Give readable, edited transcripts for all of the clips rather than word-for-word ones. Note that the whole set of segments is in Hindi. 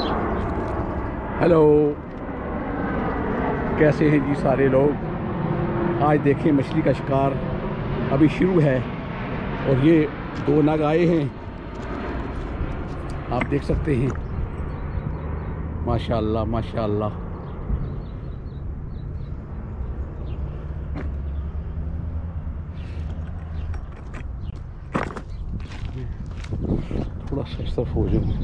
हेलो, कैसे हैं जी सारे लोग। आज देखें मछली का शिकार अभी शुरू है और ये 2 नग आए हैं, आप देख सकते हैं। माशाल्लाह माशाल्लाह। थोड़ा सा इस तरफ हो जाए।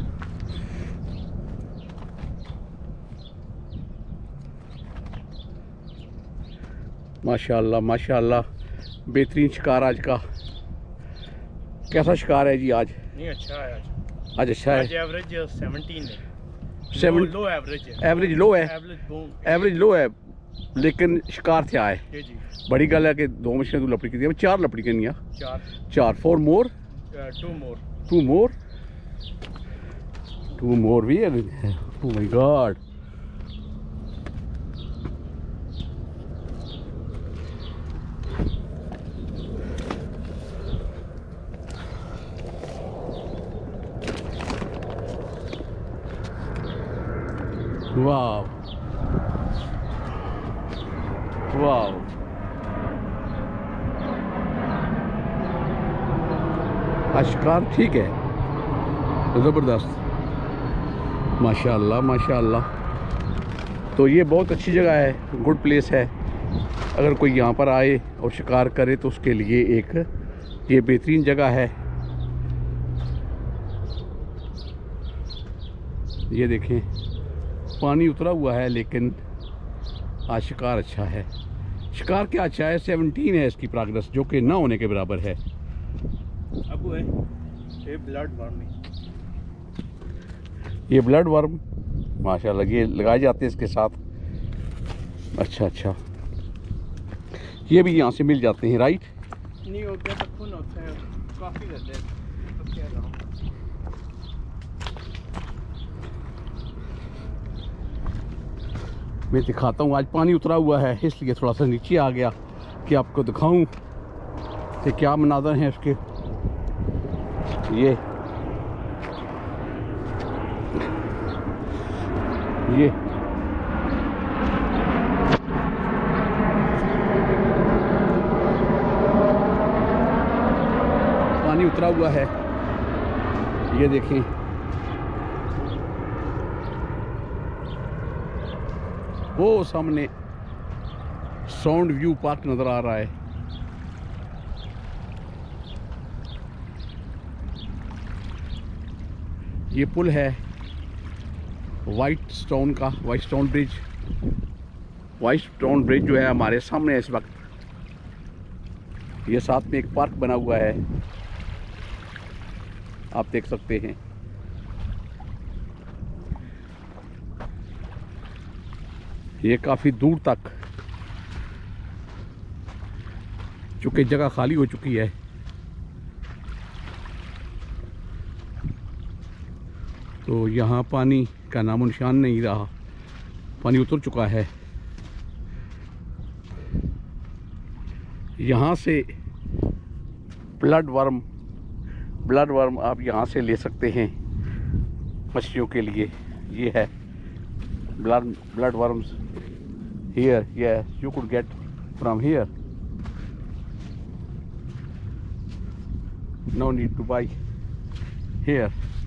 माशाल्लाह माशाल्लाह, बेहतरीन शिकार आज का। कैसा शिकार है जी आज? नहीं, अच्छा है आज अच्छा है। आज एवरेज 17 है। लो एवरेज है। एवरेज लो है। एवरेज लो है, लेकिन शिकार थे आए। जी। बड़ी गल है कि 2 मछलियां तू लपड़ी की 4 लपड़ी करनी है। 4 4 मोर 2 मोर भी है। Oh my God. वाव वाव, शिकार ठीक है, ज़बरदस्त। माशाल्लाह माशाल्लाह। तो ये बहुत अच्छी जगह है, गुड प्लेस है। अगर कोई यहाँ पर आए और शिकार करे तो उसके लिए एक ये बेहतरीन जगह है। ये देखें, पानी उतरा हुआ है लेकिन आज शिकार अच्छा है। शिकार क्या अच्छा है, 17 है इसकी प्रोग्रेस, जो कि ना होने के बराबर है। अब है ये ब्लड वर्म। ये ब्लड वर्म माशाल्लाह, ये लगाए जाते हैं इसके साथ। अच्छा अच्छा, ये भी यहाँ से मिल जाते हैं, राइट? नहीं हो गया तो खून होता है, काफ़ी रहते हैं। तो क्या रहा मैं दिखाता हूँ। आज पानी उतरा हुआ है इसलिए थोड़ा सा नीचे आ गया कि आपको दिखाऊं कि क्या मनाज़र हैं उसके। ये पानी उतरा हुआ है, ये देखें। वो सामने साउंड व्यू पार्क नजर आ रहा है। ये पुल है वाइट स्टोन का, वाइट स्टोन ब्रिज जो है हमारे सामने है इस वक्त। ये साथ में एक पार्क बना हुआ है, आप देख सकते हैं। ये काफ़ी दूर तक, चूँकि जगह खाली हो चुकी है, तो यहाँ पानी का नामो निशान नहीं रहा, पानी उतर चुका है। यहाँ से ब्लड वर्म आप यहाँ से ले सकते हैं मछलियों के लिए। ये है blood worms here. Yes, you could get from here. No need to buy here.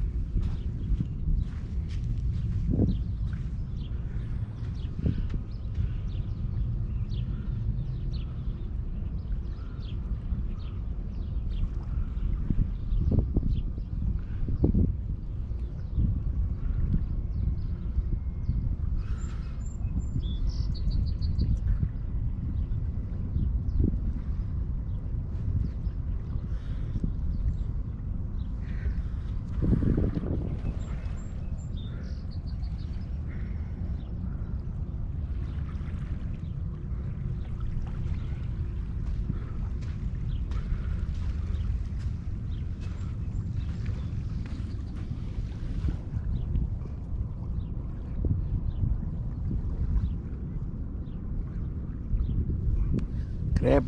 crab.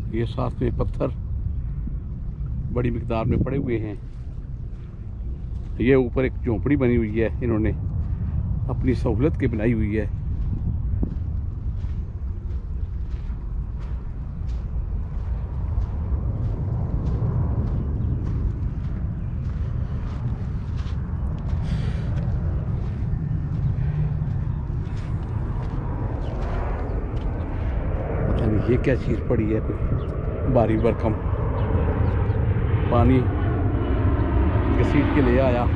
ये साथ में पत्थर बड़ी मिकदार में पड़े हुए हैं। ये ऊपर एक झोंपड़ी बनी हुई है, इन्होंने अपनी सहूलत की बनाई हुई है। पता नहीं ये क्या चीज़ पड़ी है, कोई भारी भरकम पानी घसीट के ले आया।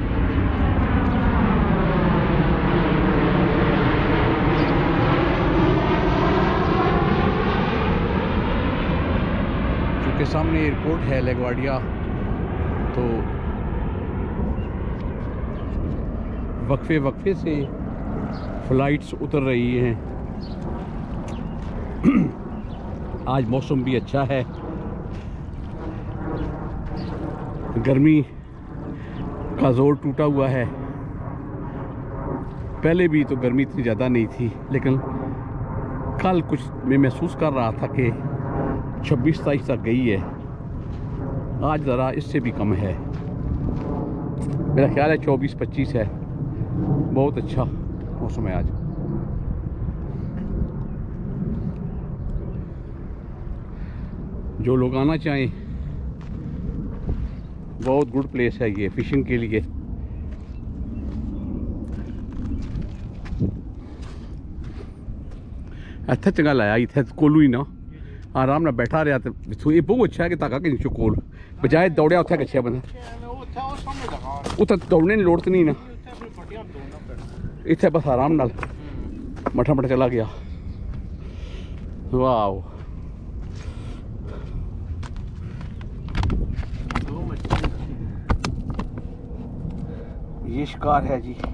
क्योंकि सामने एयरपोर्ट है लेगवाडिया, तो वक्फे वक्फे से फ्लाइट्स उतर रही हैं। आज मौसम भी अच्छा है, गर्मी का जोर टूटा हुआ है। पहले भी तो गर्मी इतनी ज़्यादा नहीं थी, लेकिन कल कुछ मैं महसूस कर रहा था कि 26-27 तक गई है। आज ज़रा इससे भी कम है, मेरा ख्याल है 24-25 है। बहुत अच्छा मौसम है आज। जो लोग आना चाहें, बहुत गुड प्लेस है ये फिशिंग के लिए। अच्छा चंगा लाया इतने कोलू ही ना आराम ना बैठा रहा, तो ये बहुत अच्छा है कि ताका कि कोल बजाय दौड़िया उत्थे कच्छे बंदा उत्थे दौड़ने की लोड़ तो नहीं ना, इतने बस आराम नाल मठा मठा चला गया। वाह, ये शिकार है जी।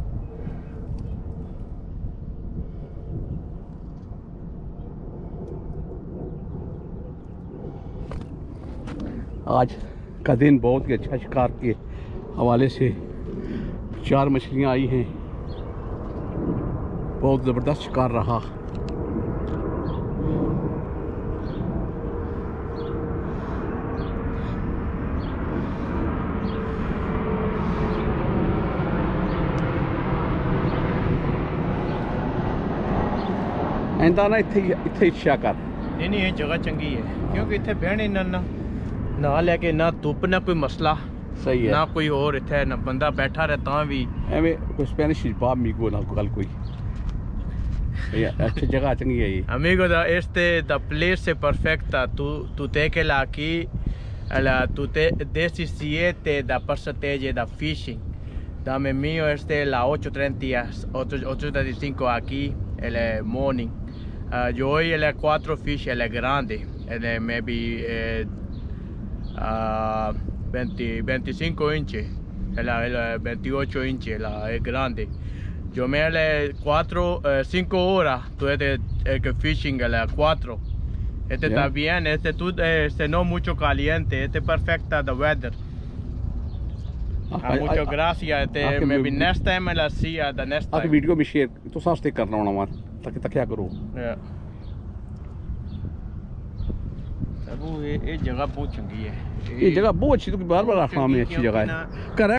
आज का दिन बहुत ही अच्छा शिकार के हवाले से 4 मछलियां आई हैं। बहुत ज़बरदस्त शिकार रहा। ऐंदा ना इत्थे इच्छा कर। नहीं ये जगह चंगी है, क्योंकि इतने बहने ना लेके ना धुप ना कोई मसला। सही है ना कोई और इतने ना बंदा बैठा रहता भी एवं कोई स्पेनिश बाप मीगो ना गल कोई अच्छी जगह चंगी है ये। Amigo, the place è perfetta. Tu te che la aquí, tu te decisiete da passateggi da fishing. Dame mío la 8:35 aquí el morning. Yo hoy el 4 fish el grande, el maybe 25 inches, el 28 inches el grande. Yo me le 5 horas, tú eres que fishing a las 4. Este está bien, tú no mucho caliente, este perfecta the weather. Muchas gracias, maybe next time I'll see the next time. आप वीडियो में शेयर तो साथ से करना होना हमारा ताकि क्या करो। ये जगह बहुत चंगी है, ये जगह बहुत अच्छी, तो बार बार आखना में अच्छी जगह है।